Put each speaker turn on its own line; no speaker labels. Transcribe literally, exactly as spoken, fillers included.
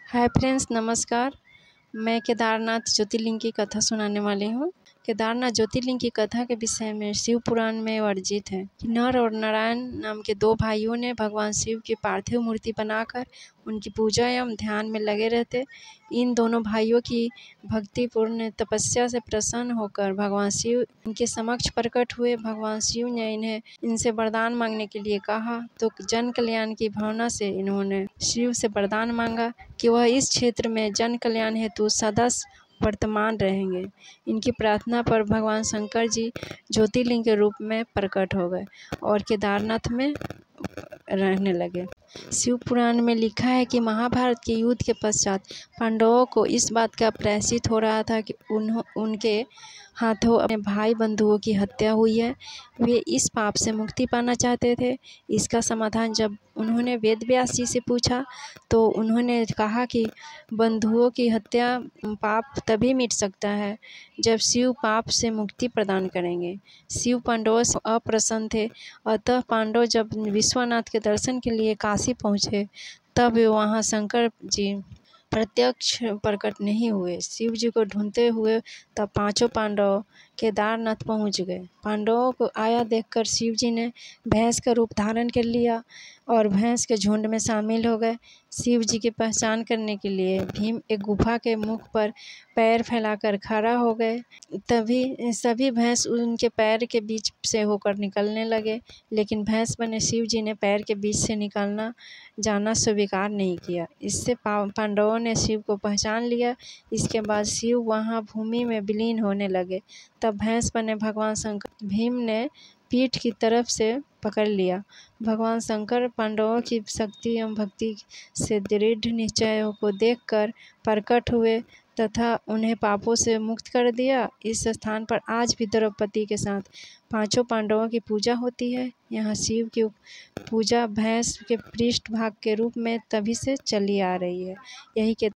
Hi friends, नमस्कार। मैं केदारनाथ ज्योतिर्लिंग की कथा सुनाने वाली हूँ। केदारनाथ ज्योतिर्लिंग की कथा के विषय में शिव पुराण में वर्णित है कि नर और नारायण नाम के दो भाइयों ने भगवान शिव की पार्थिव मूर्ति बनाकर उनकी पूजा एवं ध्यान में लगे रहते। इन दोनों भाइयों की भक्तिपूर्ण तपस्या से प्रसन्न होकर भगवान शिव इनके समक्ष प्रकट हुए। भगवान शिव ने इन्हें इनसे वरदान मांगने के लिए कहा, तो जन कल्याण की भावना से इन्होंने शिव से वरदान मांगा कि वह इस क्षेत्र में जन कल्याण हेतु सदा वर्तमान रहेंगे। इनकी प्रार्थना पर भगवान शंकर जी ज्योतिर्लिंग के रूप में प्रकट हो गए और केदारनाथ में रहने लगे। शिव पुराण में लिखा है कि महाभारत के युद्ध के पश्चात पांडवों को इस बात का प्रायश्चित हो रहा था कि उन्हों उनके हाथों अपने भाई बंधुओं की हत्या हुई है। वे इस पाप से मुक्ति पाना चाहते थे। इसका समाधान जब उन्होंने वेद व्यास जी से पूछा तो उन्होंने कहा कि बंधुओं की हत्या पाप तभी मिट सकता है जब शिव पाप से मुक्ति प्रदान करेंगे। शिव पांडवों से अप्रसन्न थे, अतः पांडव जब विश्वनाथ के दर्शन के लिए काशी पहुँचे तब वे वहाँ शंकर जी प्रत्यक्ष प्रकट नहीं हुए। शिव जी को ढूंढते हुए तब पांचों पांडव केदारनाथ पहुंच गए। पांडवों को आया देखकर शिव जी ने भैंस का रूप धारण कर लिया और भैंस के झुंड में शामिल हो गए। शिव जी की पहचान करने के लिए भीम एक गुफा के मुख पर पैर फैलाकर खड़ा हो गए। तभी सभी भैंस उनके पैर के बीच से होकर निकलने लगे, लेकिन भैंस बने शिव जी ने पैर के बीच से निकालना जाना स्वीकार नहीं किया। इससे पांडवों ने शिव को पहचान लिया। इसके बाद शिव वहाँ भूमि में विलीन होने लगे। तब भैंस बने भगवान शंकर भीम ने पीठ की तरफ से पकड़ लिया। भगवान शंकर पांडवों की शक्ति एवं भक्ति से दृढ़ निश्चयों को देखकर प्रकट हुए तथा उन्हें पापों से मुक्त कर दिया। इस स्थान पर आज भी द्रौपदी के साथ पांचों पांडवों की पूजा होती है। यहाँ शिव की पूजा भैंस के पृष्ठ भाग के रूप में तभी से चली आ रही है। यही के